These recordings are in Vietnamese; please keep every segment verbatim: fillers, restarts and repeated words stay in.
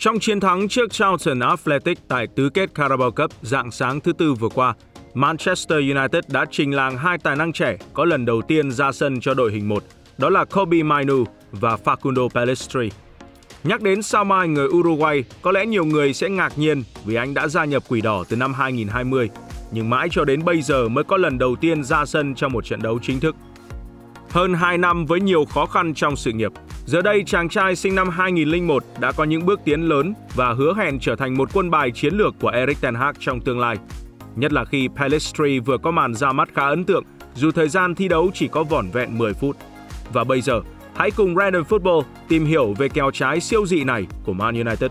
Trong chiến thắng trước Charlton Athletic tại tứ kết Carabao Cup rạng sáng thứ Tư vừa qua, Manchester United đã trình làng hai tài năng trẻ có lần đầu tiên ra sân cho đội hình một, đó là Kobbie Mainoo và Facundo Pellistri. Nhắc đến sao mai người Uruguay, có lẽ nhiều người sẽ ngạc nhiên vì anh đã gia nhập Quỷ Đỏ từ năm hai nghìn không trăm hai mươi, nhưng mãi cho đến bây giờ mới có lần đầu tiên ra sân trong một trận đấu chính thức. Hơn hai năm với nhiều khó khăn trong sự nghiệp, giờ đây chàng trai sinh năm hai nghìn không trăm lẻ một đã có những bước tiến lớn và hứa hẹn trở thành một quân bài chiến lược của Erik ten Hag trong tương lai. Nhất là khi Pellistri vừa có màn ra mắt khá ấn tượng, dù thời gian thi đấu chỉ có vỏn vẹn mười phút. Và bây giờ, hãy cùng Random Football tìm hiểu về kèo trái siêu dị này của Man United.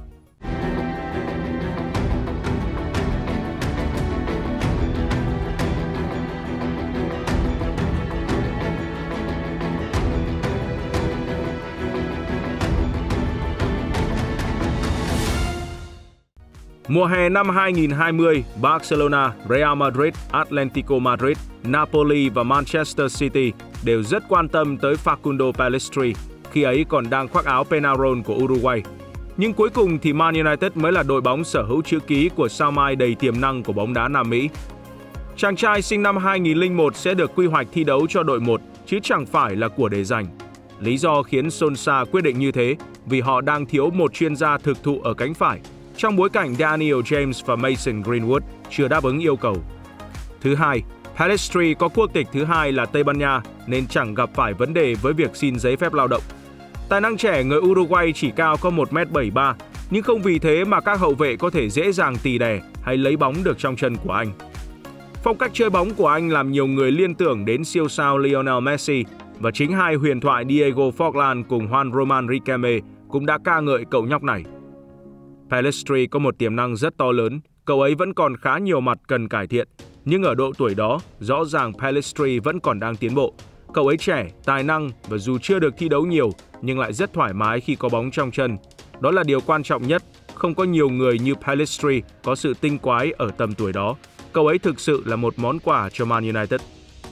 Mùa hè năm hai nghìn không trăm hai mươi, Barcelona, Real Madrid, Atletico Madrid, Napoli và Manchester City đều rất quan tâm tới Facundo Pellistri khi ấy còn đang khoác áo Peñarol của Uruguay. Nhưng cuối cùng thì Man United mới là đội bóng sở hữu chữ ký của sao mai đầy tiềm năng của bóng đá Nam Mỹ. Chàng trai sinh năm hai nghìn không trăm lẻ một sẽ được quy hoạch thi đấu cho đội một, chứ chẳng phải là của để dành. Lý do khiến Solskjaer quyết định như thế vì họ đang thiếu một chuyên gia thực thụ ở cánh phải, trong bối cảnh Daniel James và Mason Greenwood chưa đáp ứng yêu cầu. Thứ hai, Pellistri có quốc tịch thứ hai là Tây Ban Nha nên chẳng gặp phải vấn đề với việc xin giấy phép lao động. Tài năng trẻ người Uruguay chỉ cao có một mét bảy mươi ba, nhưng không vì thế mà các hậu vệ có thể dễ dàng tì đè hay lấy bóng được trong chân của anh. Phong cách chơi bóng của anh làm nhiều người liên tưởng đến siêu sao Lionel Messi, và chính hai huyền thoại Diego Forlán cùng Juan Román Riquelme cũng đã ca ngợi cậu nhóc này. Pellistri có một tiềm năng rất to lớn, cậu ấy vẫn còn khá nhiều mặt cần cải thiện, nhưng ở độ tuổi đó, rõ ràng Pellistri vẫn còn đang tiến bộ. Cậu ấy trẻ, tài năng và dù chưa được thi đấu nhiều, nhưng lại rất thoải mái khi có bóng trong chân. Đó là điều quan trọng nhất, không có nhiều người như Pellistri có sự tinh quái ở tầm tuổi đó. Cậu ấy thực sự là một món quà cho Man United.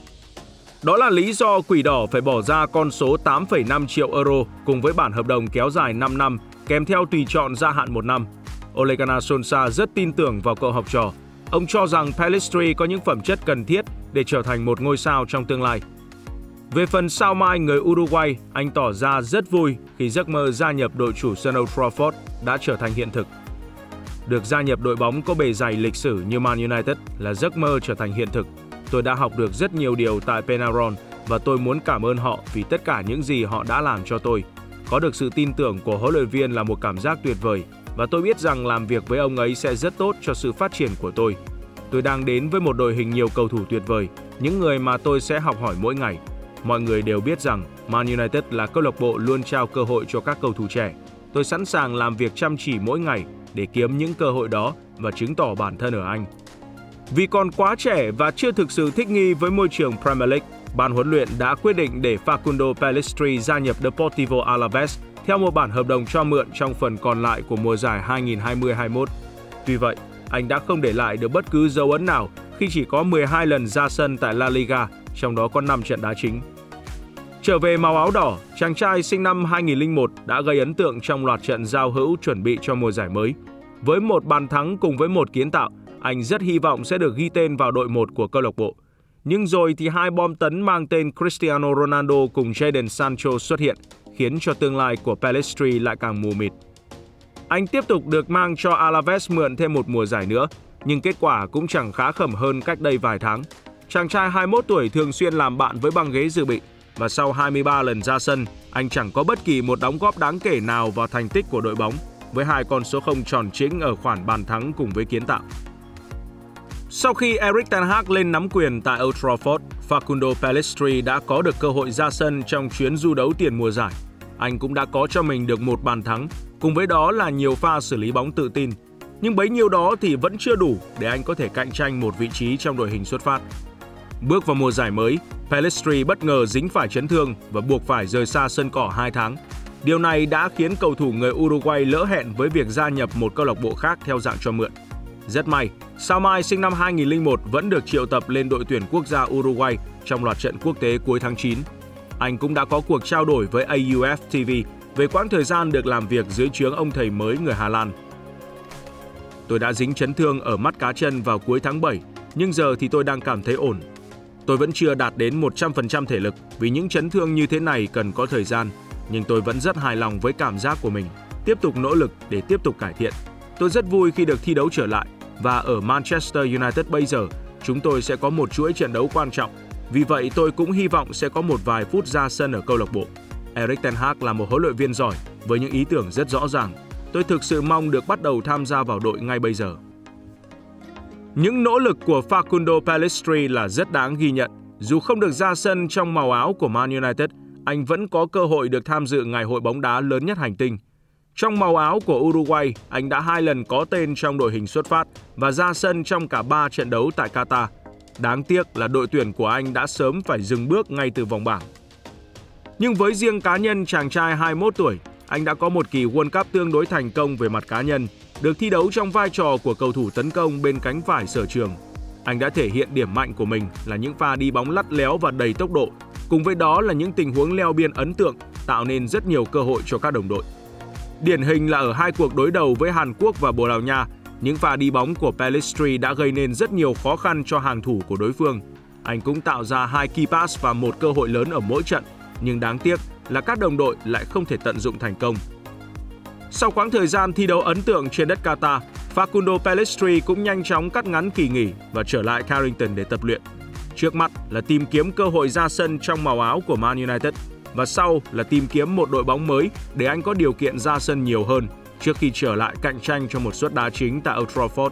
Đó là lý do Quỷ Đỏ phải bỏ ra con số tám phẩy năm triệu euro cùng với bản hợp đồng kéo dài năm năm, kèm theo tùy chọn gia hạn một năm. Ole Gunnar Solskjaer rất tin tưởng vào cậu học trò. Ông cho rằng Pellistri có những phẩm chất cần thiết để trở thành một ngôi sao trong tương lai. Về phần sao mai người Uruguay, anh tỏ ra rất vui khi giấc mơ gia nhập đội chủ sân Old Trafford đã trở thành hiện thực. Được gia nhập đội bóng có bề dày lịch sử như Man United là giấc mơ trở thành hiện thực. Tôi đã học được rất nhiều điều tại Peñarol và tôi muốn cảm ơn họ vì tất cả những gì họ đã làm cho tôi. Có được sự tin tưởng của huấn luyện viên là một cảm giác tuyệt vời và tôi biết rằng làm việc với ông ấy sẽ rất tốt cho sự phát triển của tôi. Tôi đang đến với một đội hình nhiều cầu thủ tuyệt vời, những người mà tôi sẽ học hỏi mỗi ngày. Mọi người đều biết rằng Man United là câu lạc bộ luôn trao cơ hội cho các cầu thủ trẻ. Tôi sẵn sàng làm việc chăm chỉ mỗi ngày để kiếm những cơ hội đó và chứng tỏ bản thân ở Anh. Vì còn quá trẻ và chưa thực sự thích nghi với môi trường Premier League, ban huấn luyện đã quyết định để Facundo Pellistri gia nhập Deportivo Alaves theo một bản hợp đồng cho mượn trong phần còn lại của mùa giải hai nghìn không trăm hai mươi hai nghìn không trăm hai mươi mốt. Tuy vậy, anh đã không để lại được bất cứ dấu ấn nào khi chỉ có mười hai lần ra sân tại La Liga, trong đó có năm trận đá chính. Trở về màu áo đỏ, chàng trai sinh năm hai nghìn không trăm lẻ một đã gây ấn tượng trong loạt trận giao hữu chuẩn bị cho mùa giải mới. Với một bàn thắng cùng với một kiến tạo, anh rất hy vọng sẽ được ghi tên vào đội một của câu lạc bộ. Nhưng rồi thì hai bom tấn mang tên Cristiano Ronaldo cùng Jadon Sancho xuất hiện, khiến cho tương lai của Pellistri lại càng mù mịt. Anh tiếp tục được mang cho Alaves mượn thêm một mùa giải nữa, nhưng kết quả cũng chẳng khá khẩm hơn cách đây vài tháng. Chàng trai hai mươi mốt tuổi thường xuyên làm bạn với băng ghế dự bị, và sau hai mươi ba lần ra sân, anh chẳng có bất kỳ một đóng góp đáng kể nào vào thành tích của đội bóng, với hai con số không tròn trĩnh ở khoản bàn thắng cùng với kiến tạo. Sau khi Erik ten Hag lên nắm quyền tại Old Trafford, Facundo Pellistri đã có được cơ hội ra sân trong chuyến du đấu tiền mùa giải. Anh cũng đã có cho mình được một bàn thắng, cùng với đó là nhiều pha xử lý bóng tự tin. Nhưng bấy nhiêu đó thì vẫn chưa đủ để anh có thể cạnh tranh một vị trí trong đội hình xuất phát. Bước vào mùa giải mới, Pellistri bất ngờ dính phải chấn thương và buộc phải rời xa sân cỏ hai tháng. Điều này đã khiến cầu thủ người Uruguay lỡ hẹn với việc gia nhập một câu lạc bộ khác theo dạng cho mượn. Rất may, sao mai sinh năm hai nghìn không trăm lẻ một vẫn được triệu tập lên đội tuyển quốc gia Uruguay trong loạt trận quốc tế cuối tháng chín. Anh cũng đã có cuộc trao đổi với A U F T V về quãng thời gian được làm việc dưới trướng ông thầy mới người Hà Lan. Tôi đã dính chấn thương ở mắt cá chân vào cuối tháng bảy, nhưng giờ thì tôi đang cảm thấy ổn. Tôi vẫn chưa đạt đến một trăm phần trăm thể lực vì những chấn thương như thế này cần có thời gian, nhưng tôi vẫn rất hài lòng với cảm giác của mình, tiếp tục nỗ lực để tiếp tục cải thiện. Tôi rất vui khi được thi đấu trở lại và ở Manchester United bây giờ, chúng tôi sẽ có một chuỗi trận đấu quan trọng. Vì vậy, tôi cũng hy vọng sẽ có một vài phút ra sân ở câu lạc bộ. Erik ten Hag là một huấn luyện viên giỏi với những ý tưởng rất rõ ràng. Tôi thực sự mong được bắt đầu tham gia vào đội ngay bây giờ. Những nỗ lực của Facundo Pellistri là rất đáng ghi nhận. Dù không được ra sân trong màu áo của Man United, anh vẫn có cơ hội được tham dự ngày hội bóng đá lớn nhất hành tinh. Trong màu áo của Uruguay, anh đã hai lần có tên trong đội hình xuất phát và ra sân trong cả ba trận đấu tại Qatar. Đáng tiếc là đội tuyển của anh đã sớm phải dừng bước ngay từ vòng bảng. Nhưng với riêng cá nhân chàng trai hai mươi mốt tuổi, anh đã có một kỳ World Cup tương đối thành công về mặt cá nhân, được thi đấu trong vai trò của cầu thủ tấn công bên cánh phải sở trường. Anh đã thể hiện điểm mạnh của mình là những pha đi bóng lắt léo và đầy tốc độ, cùng với đó là những tình huống leo biên ấn tượng, tạo nên rất nhiều cơ hội cho các đồng đội. Điển hình là ở hai cuộc đối đầu với Hàn Quốc và Bồ Đào Nha, những pha đi bóng của Pellistri đã gây nên rất nhiều khó khăn cho hàng thủ của đối phương. Anh cũng tạo ra hai key pass và một cơ hội lớn ở mỗi trận, nhưng đáng tiếc là các đồng đội lại không thể tận dụng thành công. Sau quãng thời gian thi đấu ấn tượng trên đất Qatar, Facundo Pellistri cũng nhanh chóng cắt ngắn kỳ nghỉ và trở lại Carrington để tập luyện. Trước mắt là tìm kiếm cơ hội ra sân trong màu áo của Man United và sau là tìm kiếm một đội bóng mới để anh có điều kiện ra sân nhiều hơn trước khi trở lại cạnh tranh cho một suất đá chính tại Old Trafford.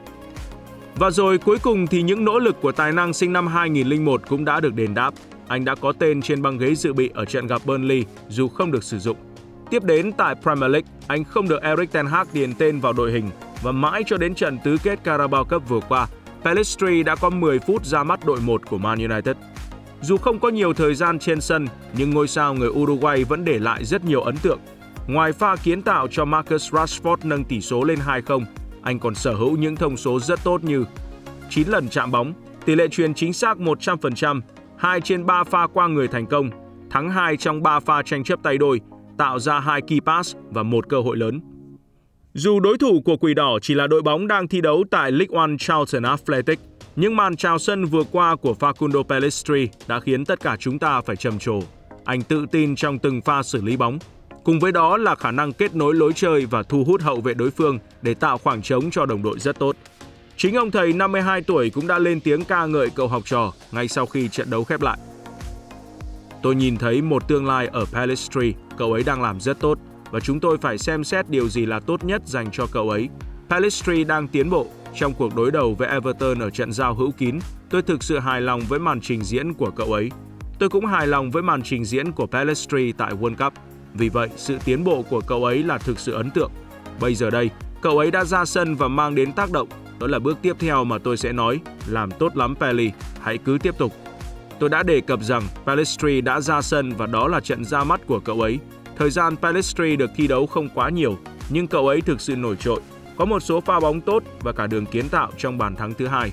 Và rồi cuối cùng thì những nỗ lực của tài năng sinh năm hai nghìn lẻ một cũng đã được đền đáp. Anh đã có tên trên băng ghế dự bị ở trận gặp Burnley dù không được sử dụng. Tiếp đến tại Premier League, anh không được Erik ten Hag điền tên vào đội hình và mãi cho đến trận tứ kết Carabao Cup vừa qua, Pellistri đã có mười phút ra mắt đội một của Man United. Dù không có nhiều thời gian trên sân, nhưng ngôi sao người Uruguay vẫn để lại rất nhiều ấn tượng. Ngoài pha kiến tạo cho Marcus Rashford nâng tỷ số lên hai không, anh còn sở hữu những thông số rất tốt như chín lần chạm bóng, tỷ lệ chuyền chính xác một trăm phần trăm, hai trên ba pha qua người thành công, thắng hai trong ba pha tranh chấp tay đôi, tạo ra hai key pass và một cơ hội lớn. Dù đối thủ của Quỷ Đỏ chỉ là đội bóng đang thi đấu tại League One Charlton Athletic, nhưng màn chào sân vừa qua của Facundo Pellistri đã khiến tất cả chúng ta phải trầm trồ. Anh tự tin trong từng pha xử lý bóng. Cùng với đó là khả năng kết nối lối chơi và thu hút hậu vệ đối phương để tạo khoảng trống cho đồng đội rất tốt. Chính ông thầy năm mươi hai tuổi cũng đã lên tiếng ca ngợi cậu học trò ngay sau khi trận đấu khép lại. Tôi nhìn thấy một tương lai ở Pellistri, cậu ấy đang làm rất tốt và chúng tôi phải xem xét điều gì là tốt nhất dành cho cậu ấy. Pellistri đang tiến bộ. Trong cuộc đối đầu với Everton ở trận giao hữu kín, tôi thực sự hài lòng với màn trình diễn của cậu ấy. Tôi cũng hài lòng với màn trình diễn của Pellistri tại World Cup. Vì vậy, sự tiến bộ của cậu ấy là thực sự ấn tượng. Bây giờ đây, cậu ấy đã ra sân và mang đến tác động. Đó là bước tiếp theo mà tôi sẽ nói, làm tốt lắm Pelly, hãy cứ tiếp tục. Tôi đã đề cập rằng Pellistri đã ra sân và đó là trận ra mắt của cậu ấy. Thời gian Pellistri được thi đấu không quá nhiều, nhưng cậu ấy thực sự nổi trội. Có một số pha bóng tốt và cả đường kiến tạo trong bàn thắng thứ hai.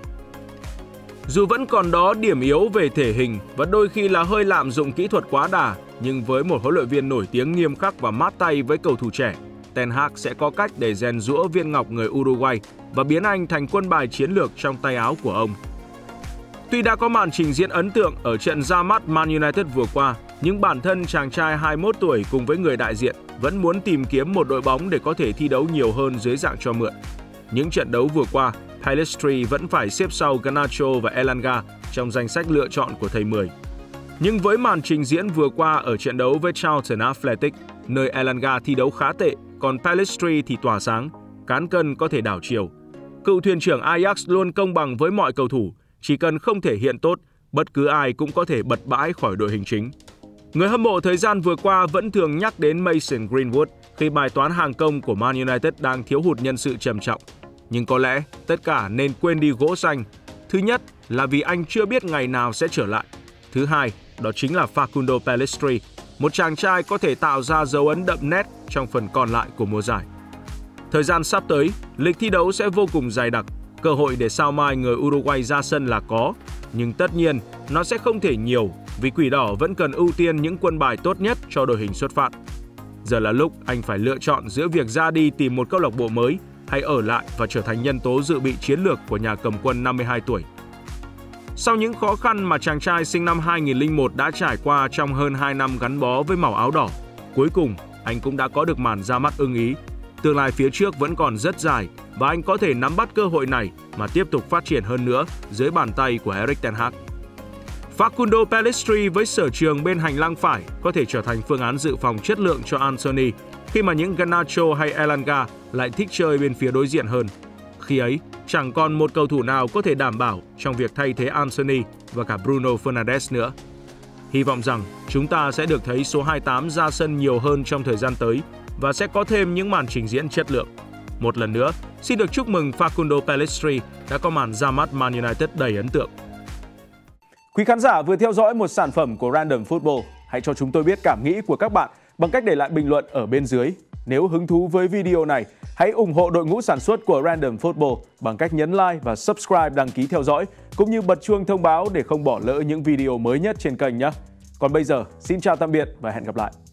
Dù vẫn còn đó điểm yếu về thể hình và đôi khi là hơi lạm dụng kỹ thuật quá đà, nhưng với một huấn luyện viên nổi tiếng nghiêm khắc và mát tay với cầu thủ trẻ, Ten Hag sẽ có cách để rèn giũa viên ngọc người Uruguay và biến anh thành quân bài chiến lược trong tay áo của ông. Tuy đã có màn trình diễn ấn tượng ở trận ra mắt Man United vừa qua, nhưng bản thân chàng trai hai mươi mốt tuổi cùng với người đại diện vẫn muốn tìm kiếm một đội bóng để có thể thi đấu nhiều hơn dưới dạng cho mượn. Những trận đấu vừa qua, Pellistri vẫn phải xếp sau Garnacho và Elanga trong danh sách lựa chọn của thầy Mười. Nhưng với màn trình diễn vừa qua ở trận đấu với Charlton Athletic, nơi Elanga thi đấu khá tệ, còn Pellistri thì tỏa sáng, cán cân có thể đảo chiều. Cựu thuyền trưởng Ajax luôn công bằng với mọi cầu thủ, chỉ cần không thể hiện tốt, bất cứ ai cũng có thể bật bãi khỏi đội hình chính. Người hâm mộ thời gian vừa qua vẫn thường nhắc đến Mason Greenwood khi bài toán hàng công của Man United đang thiếu hụt nhân sự trầm trọng. Nhưng có lẽ tất cả nên quên đi gỗ xanh. Thứ nhất là vì anh chưa biết ngày nào sẽ trở lại. Thứ hai, đó chính là Facundo Pellistri, một chàng trai có thể tạo ra dấu ấn đậm nét trong phần còn lại của mùa giải. Thời gian sắp tới, lịch thi đấu sẽ vô cùng dày đặc. Cơ hội để sao mai người Uruguay ra sân là có, nhưng tất nhiên nó sẽ không thể nhiều vì Quỷ Đỏ vẫn cần ưu tiên những quân bài tốt nhất cho đội hình xuất phát. Giờ là lúc anh phải lựa chọn giữa việc ra đi tìm một câu lạc bộ mới hay ở lại và trở thành nhân tố dự bị chiến lược của nhà cầm quân năm mươi hai tuổi. Sau những khó khăn mà chàng trai sinh năm hai nghìn lẻ một đã trải qua trong hơn hai năm gắn bó với màu áo đỏ, cuối cùng anh cũng đã có được màn ra mắt ưng ý. Tương lai phía trước vẫn còn rất dài và anh có thể nắm bắt cơ hội này mà tiếp tục phát triển hơn nữa dưới bàn tay của Erik ten Hag. Facundo Pellistri với sở trường bên hành lang phải có thể trở thành phương án dự phòng chất lượng cho Anthony khi mà những Garnacho hay Elanga lại thích chơi bên phía đối diện hơn. Khi ấy, chẳng còn một cầu thủ nào có thể đảm bảo trong việc thay thế Anthony và cả Bruno Fernandes nữa. Hy vọng rằng chúng ta sẽ được thấy số hai mươi tám ra sân nhiều hơn trong thời gian tới và sẽ có thêm những màn trình diễn chất lượng. Một lần nữa, xin được chúc mừng Facundo Pellistri đã có màn ra mắt Man United đầy ấn tượng. Quý khán giả vừa theo dõi một sản phẩm của Random Football. Hãy cho chúng tôi biết cảm nghĩ của các bạn bằng cách để lại bình luận ở bên dưới. Nếu hứng thú với video này, hãy ủng hộ đội ngũ sản xuất của Random Football bằng cách nhấn like và subscribe đăng ký theo dõi, cũng như bật chuông thông báo để không bỏ lỡ những video mới nhất trên kênh nhé. Còn bây giờ, xin chào tạm biệt và hẹn gặp lại.